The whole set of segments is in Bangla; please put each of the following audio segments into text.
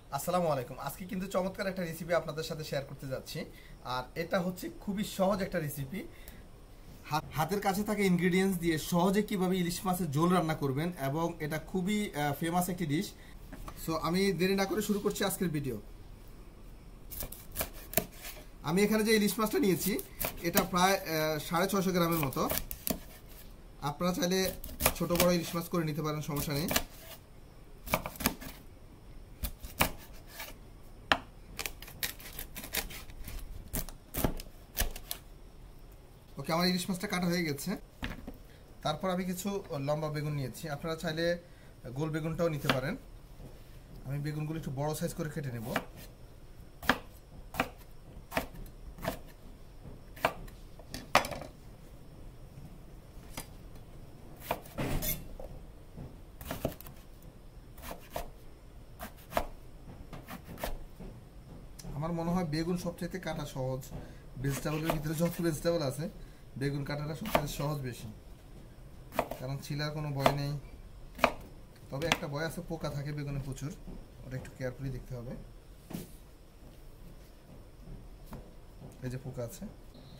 আসসালামু আলাইকুম। আজকে কিন্তু চমৎকার একটা রেসিপি আপনাদের সাথে শেয়ার করতে যাচ্ছি। আর এটা হচ্ছে খুবই সহজ একটা রেসিপি। হাতের কাছে থাকা ইনগ্রেডিয়েন্টস দিয়ে সহজে কিভাবে ইলিশ মাছের ঝোল রান্না করবেন, এবং এটা খুবই ফেমাস একটি ডিশ। সো আমি দেরি না করে শুরু করছি আজকের ভিডিও। আমি এখানে যে ইলিশ মাছটা নিয়েছি এটা প্রায় 650 গ্রামের মতো। আপনারা চাইলে ছোট বড় ইলিশ মাছ করে নিতে পারেন, সমস্যা নেই। ওকে, আমার ইলিশ মাছটা কাটা হয়ে গেছে। তারপর আমি কিছু লম্বা বেগুন নিয়েছি, আপনারা চাইলে গোল বেগুনটাও নিতে পারেন। আমি বেগুনগুলো একটু বড় সাইজ করে কেটে নেব। আমার মনে হয় বেগুন সবচেয়ে কাটা সহজ। ভেজিটেবলের ভিতরে যত ভেজিটেবল আছে বেগুন কাটাটা সবচেয়ে সহজ বেশি, কারণ ছিলার কোনো ভয় নেই। তবে একটা ভয় আছে, পোকা থাকে বেগুনে প্রচুর, ওটা একটু কেয়ারফুলি দেখতে হবে। এই যে পোকা আছে।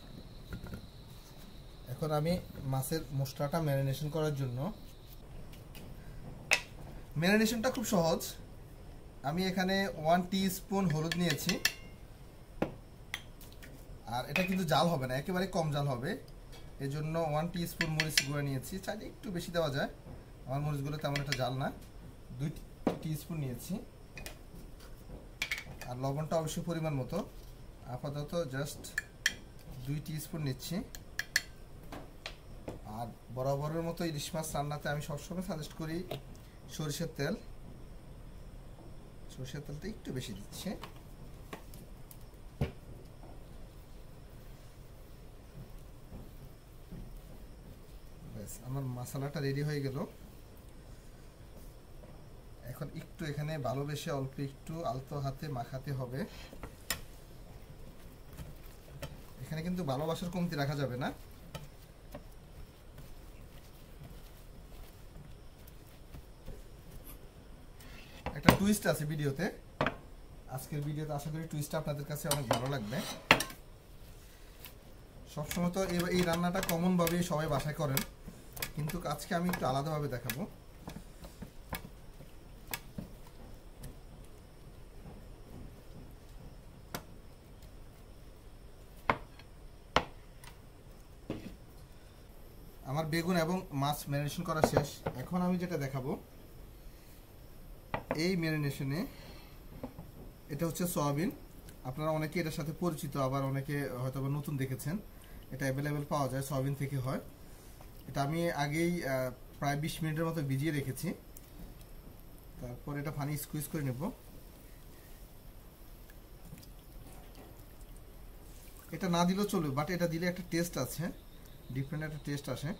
এখন আমি মাছের মশলাটা ম্যারিনেশন করার জন্য, ম্যারিনেশনটা খুব সহজ। আমি এখানে 1 টিস্পুন হলুদ নিয়েছি, আর এটা কিন্তু জাল হবে না, একেবারে কম জাল হবে। এই জন্য 1 টিস্পুন মরিচ গুঁড়া নিয়েছি, চাইলে একটু বেশি দেওয়া যায়। আমার মরিচগুলো তেমন একটা জাল না। 2 টিস্পুন নিয়েছি, আর লবণটা অবশ্যই পরিমাণ মতো। আপাতত জাস্ট 2 টিস্পুন নিচ্ছি। আর বরাবরের মতো ইলিশ মাছ রান্নাতে আমি সবসময় সাজেস্ট করি সরিষার তেল। সরিষার তেলটা একটু বেশি দিচ্ছি। ব্যাস, আমার মশলাটা রেডি হয়ে গেল। এখন একটু এখানে ভালোবেসে অল্প একটু আলতো হাতে মাখাতে হবে। এখানে কিন্তু ভালোবাসার কমতি রাখা যাবে না। একটা টুইস্ট আছে ভিডিওতে, আজকের ভিডিওতে আশা করি টুইস্টটা আপনাদের কাছে অনেক ভালো লাগবে। সবসময় তো এই রান্নাটা কমনভাবে সবাই বাসায় করেন, কিন্তু আজকে আমি একটু আলাদাভাবে দেখাবো। আমার বেগুন এবং মাছ ম্যারিনেশন করা শেষ। এখন আমি যেটা দেখাবো, এই ম্যারিনেশনে এটা হচ্ছে সয়াবিন। আপনারা অনেকে এটার সাথে পরিচিত, আবার অনেকে হয়তো নতুন দেখেছেন। এটা অ্যাভেলেবেল পাওয়া যায়, সয়াবিন থেকে হয়। এটা আমি আগেই প্রায় 20 মিনিটের মতো ভিজিয়ে রেখেছি। তারপর এটা পানি স্কুইজ করে নেব। এটা না দিলেও চলবে, বাট এটা দিলে একটা টেস্ট আছে, ডিফারেন্ট একটা টেস্ট আসে।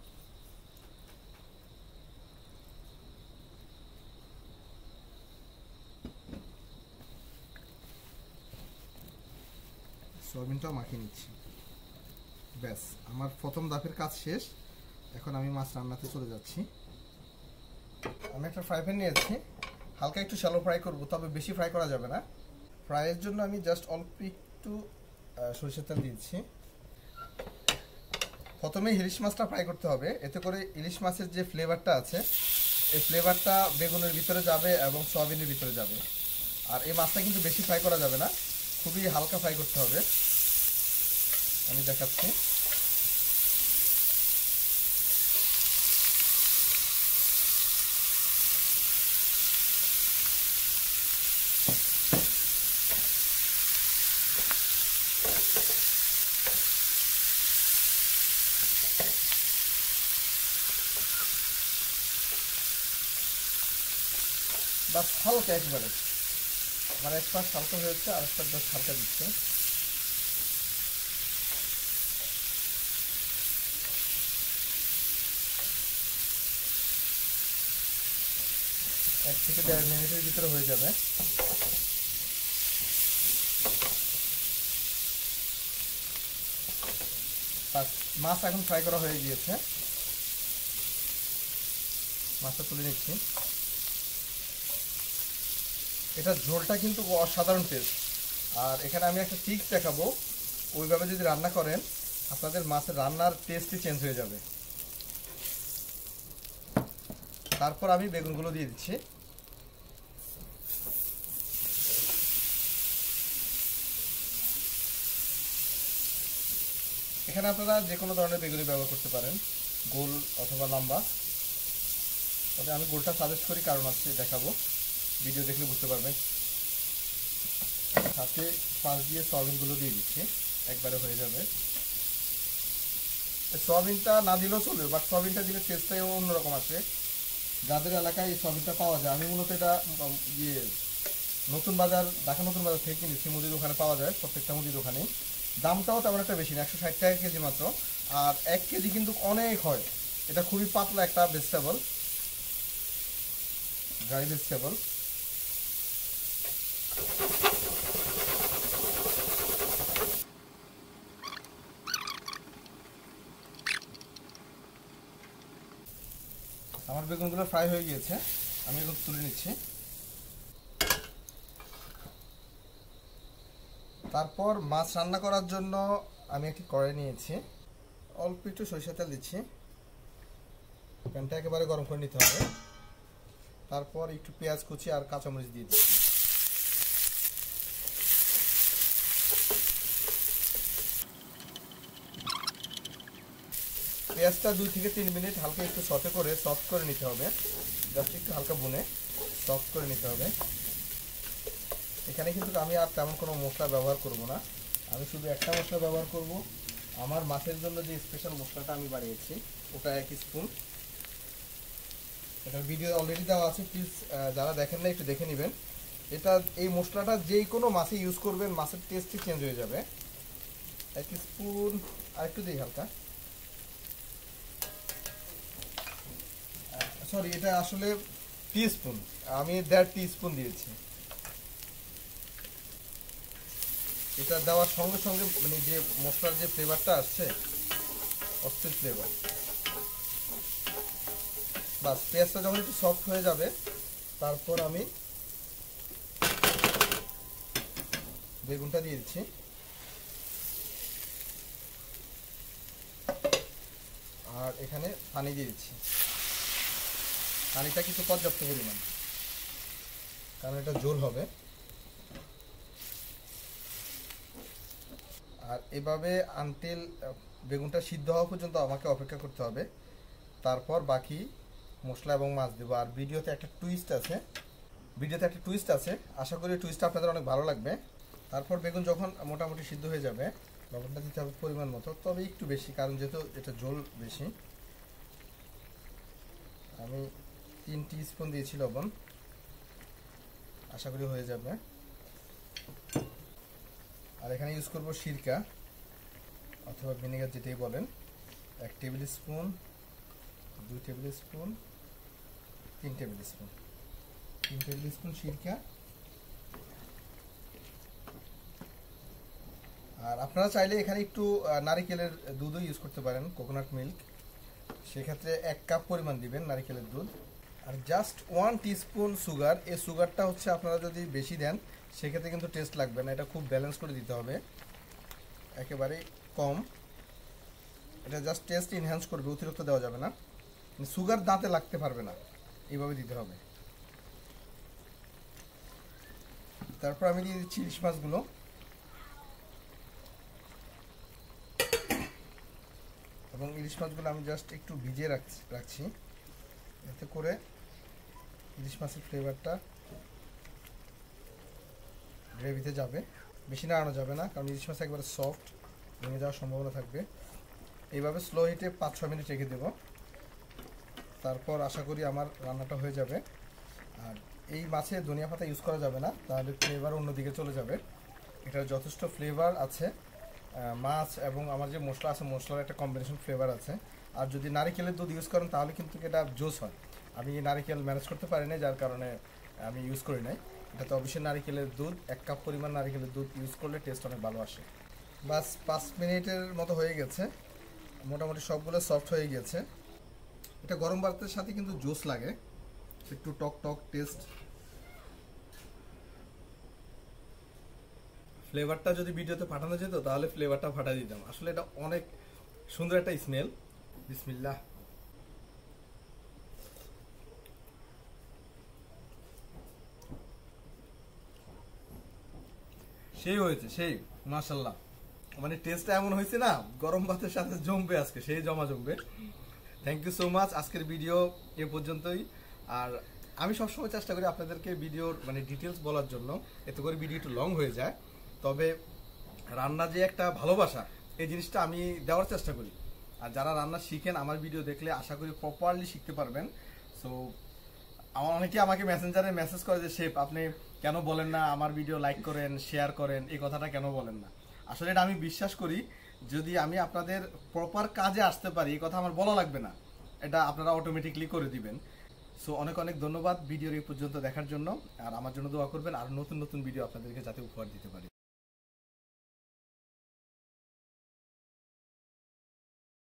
সয়াবিনটাও মাখিয়ে নিচ্ছি। ব্যাস, আমার প্রথম ধাপের কাজ শেষ। এখন আমি মাছ রান্নাতে চলে যাচ্ছি। আমি একটা ফ্রাই প্যান নিয়েছি, হালকা একটু শ্যালো ফ্রাই করব, তবে বেশি ফ্রাই করা যাবে না। ফ্রাইয়ের জন্য আমি জাস্ট অল্প একটু সরিষার তেল দিচ্ছি। প্রথমে ইলিশ মাছটা ফ্রাই করতে হবে, এতে করে ইলিশ মাছের যে ফ্লেভারটা আছে এই ফ্লেভারটা বেগুনের ভিতরে যাবে এবং সয়াবিনের ভিতরে যাবে। আর এই মাছটা কিন্তু বেশি ফ্রাই করা যাবে না, খুবই হালকা ফ্রাই করতে হবে। আমি দেখাচ্ছি। বাস হালকা একবারে, মানে এক পাশ হালকা হয়েছে, আর একটা জাস্ট হালকা দিচ্ছে। এক থেকে 1.5 মিনিটের ভিতরে হয়ে যাবে। মাছ এখন ফ্রাই করা হয়ে গিয়েছে, মাছটা তুলে নিচ্ছি। এটা ঝোলটা কিন্তু অসাধারণ টেস্ট। আর এখানে আমি একটা ট্রিক্স দেখাবো, ওইভাবে যদি রান্না করেন আপনাদের মাছের রান্নার টেস্টই চেঞ্জ হয়ে যাবে। তারপর আমি বেগুনগুলো দিয়ে দিচ্ছি। এখানে আপনারা যে কোনো ধরনের বেগুনি ব্যবহার করতে পারেন, গোল অথবা লম্বা। তবে আমি গোলটা সাজেস্ট করি, কারণ আছে দেখাবো, ভিডিও দেখলে বুঝতে পারবেন। সাথে পাশ দিয়ে সয়াবিনগুলো দিয়ে দিচ্ছি, একবারে হয়ে যাবে। সয়াবিনটা না দিলেও চলবে, বাট সয়াবিনটা দিলে টেস্টটাই অন্যরকম আসে। যাদের এলাকায় এই সয়াবিনটা পাওয়া যায়, আমি মূলত এটা নতুন বাজার, ঢাকা নতুন বাজার থেকে কিনেছি। মুদির দোকানে পাওয়া যায়, প্রত্যেকটা মুদির দোকানে। দামটাও তেমন একটা বেশি না, 160 টাকা কেজি মাত্র। আর 1 কেজি কিন্তু অনেক হয়। এটা খুবই পাতলা একটা ভেজিটেবল, ড্রাই ভেজিটেবল। আমার বেগুনগুলো ফ্রাই হয়ে গিয়েছে, আমি এখন তুলে নিচ্ছি। তারপর মাছ রান্না করার জন্য আমি একটি কড়াই নিয়েছি, অল্প একটু সরিষা তেল দিচ্ছি। প্যানটা একেবারে গরম করে নিতে হবে। তারপর একটু পেঁয়াজ কুচি আর কাঁচামরিচ দিয়ে দিচ্ছি। পেঁয়াজটা 2 থেকে 3 মিনিট হালকা একটু সতে করে সফট করে নিতে হবে। জাস্ট একটু হালকা ভুনে সফট করে নিতে হবে। এখানে কিন্তু আমি আর তেমন কোনো মশলা ব্যবহার করব না, আমি শুধু একটা মশলা ব্যবহার করব। আমার মাছের জন্য যে স্পেশাল মশলাটা আমি বানিয়েছি ওটা 1 স্পুন। এটার ভিডিও অলরেডি দেওয়া আছে, প্লিজ যারা দেখেন না একটু দেখে নেবেন। এই মশলাটা যেই কোনো মাছে ইউজ করবেন, মাছের টেস্টই চেঞ্জ হয়ে যাবে। 1 স্পুন, আর একটু দিই হালকা, সরি এটা আসলে টিস্পুন, আমি 1.5 টিস্পুন দিয়েছি। এটা দেওয়ার সঙ্গে সঙ্গে মানে যে মশলার যে ফ্লেভারটা আসছে, অস্থির ফ্লেভার। বাস, পেঁয়াজটা যখন একটু সফট হয়ে যাবে তারপর আমি বেগুনটা দিয়ে দিচ্ছি। আর এখানে পানি দিয়ে দিচ্ছি, পানিটা কিন্তু পর্যাপ্ত পরিমাণ, কারণ এটা ঝোল হবে। আর এভাবে আনটিল বেগুনটা সিদ্ধ হওয়া পর্যন্ত আমাকে অপেক্ষা করতে হবে। তারপর বাকি মশলা এবং মাছ দেবো। আর ভিডিওতে একটা টুইস্ট আছে, আশা করি টুইস্টটা আপনাদের অনেক ভালো লাগবে। তারপর বেগুন যখন মোটামুটি সিদ্ধ হয়ে যাবে, লবণটা দিতে হবে পরিমাণ মতো, তবে একটু বেশি, কারণ যেহেতু এটা ঝোল বেশি। আমি 3 টিস্পুন দিয়েছি লবণ, আশা করি হয়ে যাবে। আর এখানে ইউজ করব সিরকা অথবা ভিনেগার, যেটাই বলেন। 1 tablespoon, 2 tablespoon, 3 tablespoon, 3 tablespoon সিরকা। আর আপনারা চাইলে এখানে একটু নারিকেলের দুধও ইউজ করতে পারেন, কোকোনাট মিল্ক। সেক্ষেত্রে 1 কাপ পরিমাণ দিবেন নারিকেলের দুধ। আর জাস্ট 1 টিস্পুন সুগার। এই সুগারটা হচ্ছে আপনারা যদি বেশি দেন সেক্ষেত্রে কিন্তু টেস্ট লাগবে না, এটা খুব ব্যালেন্স করে দিতে হবে, একেবারে কম। এটা জাস্ট টেস্ট এনহ্যান্স করবে, অতিরিক্ত দেওয়া যাবে না। সুগার দাঁতে লাগতে পারবে না, এইভাবে দিতে হবে। তারপর আমি দিয়ে দিচ্ছি ইলিশ মাছগুলো। এবং ইলিশ মাছগুলো আমি জাস্ট একটু ভিজিয়ে রাখছি, এতে করে ইলিশ মাছের ফ্লেভারটা গ্রেভিতে যাবে। বেশি নাড়ানো যাবে না, কারণ ইলিশ মাছ একবারে সফট, ভেঙে যাওয়ার সম্ভাবনা থাকবে। এইভাবে স্লো হিটে 5-6 মিনিট রেখে দেবো। তারপর আশা করি আমার রান্নাটা হয়ে যাবে। আর এই মাছে ধনিয়া পাতা ইউজ করা যাবে না, তাহলে ফ্লেভার অন্যদিকে চলে যাবে। এটার যথেষ্ট ফ্লেভার আছে, মাছ এবং আমার যে মশলা আছে, মশলার একটা কম্বিনেশন ফ্লেভার আছে। আর যদি নারিকেলের দুধ ইউজ করেন তাহলে কিন্তু এটা জুস হয়। আমি নারিকেল ম্যানেজ করতে পারি না, যার কারণে আমি ইউজ করি নাই। এটাতে অবশ্যই নারিকেলের দুধ, 1 কাপ পরিমাণ নারিকেলের দুধ ইউজ করলে টেস্ট অনেক ভালো আসে। বাস 5 মিনিটের মতো হয়ে গেছে, মোটামুটি সবগুলো সফট হয়ে গেছে। এটা গরম ভাতের সাথে কিন্তু জুস লাগে, একটু টক টক টেস্ট। ফ্লেভারটা যদি ভিডিওতে পাঠানো যেত তাহলে ফ্লেভারটা ফাটাই দিতাম। আসলে এটা অনেক সুন্দর একটা স্মেল। বিসমিল্লাহ। সেই হয়েছে, সেই, মাশাল্লাহ। মানে টেস্টটা এমন হয়েছে না, গরম ভাতের সাথে জমবে আজকে, সেই জমা জমবে। Thank you so much. আজকের ভিডিও এ পর্যন্তই। আর আমি সবসময় চেষ্টা করি আপনাদেরকে ভিডিওর মানে ডিটেলস বলার জন্য, এতে করে ভিডিও একটু লং হয়ে যায়। তবে রান্না যে একটা ভালোবাসা, এই জিনিসটা আমি দেওয়ার চেষ্টা করি। আর যারা রান্না শিখেন আমার ভিডিও দেখলে আশা করি প্রপারলি শিখতে পারবেন। সো অনেকে আমাকে মেসেঞ্জারে মেসেজ করে যে শেফ আপনি কেন বলেন না আমার ভিডিও লাইক করেন, শেয়ার করেন, এই কথাটা কেন বলেন না। আসলে এটা আমি বিশ্বাস করি, যদি আমি আপনাদের প্রপার কাজে আসতে পারি এই কথা আমার বলা লাগবে না, এটা আপনারা অটোমেটিকলি করে দিবেন। সো অনেক অনেক ধন্যবাদ ভিডিওর এই পর্যন্ত দেখার জন্য। আর আমার জন্য দোয়া করবেন আর নতুন নতুন ভিডিও আপনাদেরকে যাতে উপহার দিতে পারি।